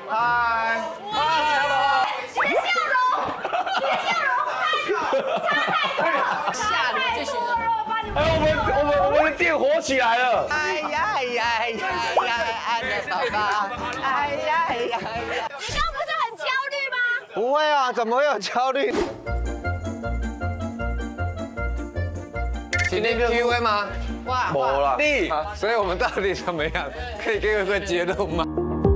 嗨， 你的笑容差太多， 吓人这群人。 哎，我们的店火起来了！ 哎呀哎呀哎呀哎呀，爱的宝宝，哎呀哎呀哎呀！ 你刚刚不是很焦虑吗？ 不会啊，怎么会有焦虑？今天 PUA 吗？哇， 没了力，所以我们到底怎么样？可以给我个结论吗？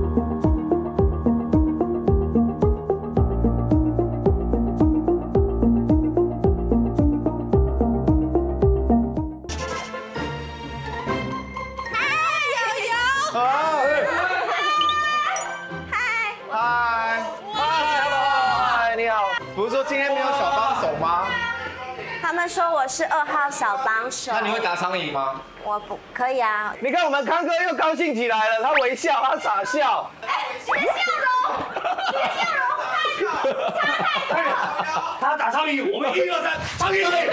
嗨，你好。不是说今天没有小帮手吗？ 他们说我是2号小帮手。 那你会打苍蝇吗？ 我不可以啊。 你看我们康哥又高兴起来了，他微笑，他傻笑。 你的笑容差太多。 他打苍蝇，我们1、2、3，苍蝇嘞！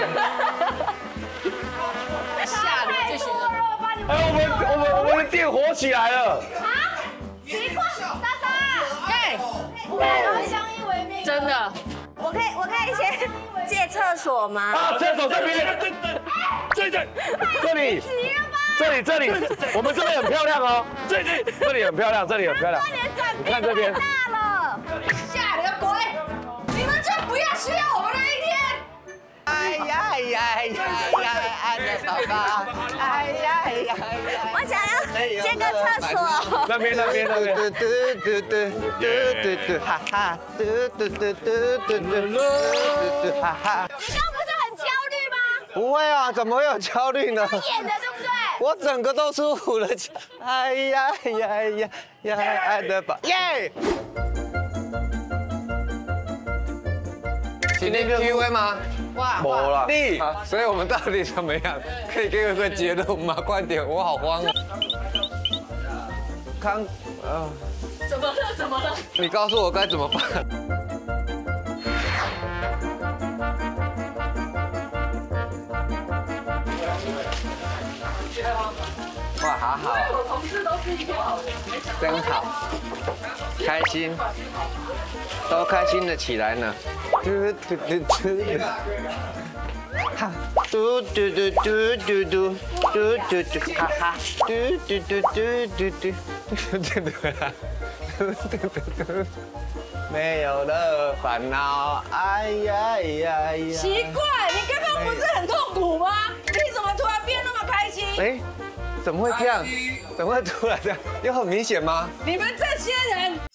吓人这群人。 哎，我们的店火起来了！ 奇怪，大嫂， 哎， 我们相依为命。 真的。 我可以先借厕所吗？ 啊，厕所这边，这里，我们这边很漂亮哦，这里很漂亮，这里很漂亮。你看这边， 大了， 吓人的鬼！你们就不要需要我们那一天。 哎呀哎呀哎呀哎呀，爱的宝宝，哎呀哎呀哎呀！ 我想要借个厕所。 那边。 哈哈，哈哈。 你刚刚不是很焦虑吗？ 不会啊，怎么会有焦虑呢？ 演的对不对？ 我整个都舒服了。哎呀哎呀哎呀呀，爱的宝耶！今天 PUA 吗？哇， 没了力，所以我们到底怎么样？可以给我个结论吗？快点，我好慌啊！ 怎么了？ 你告诉我该怎么办？哇，好好， 我同事都是一个好人， 真好，开心，都开心的起来呢。哈，嘟嘟嘟嘟嘟嘟嘟嘟嘟，哈哈，嘟嘟嘟嘟嘟嘟，没有了烦恼，哎呀呀呀！ 奇怪，你刚刚不是很痛苦吗？你怎么突然变那么开心？ 哎，怎么会这样？怎么会突然这样？有很明显吗？ 你们这些人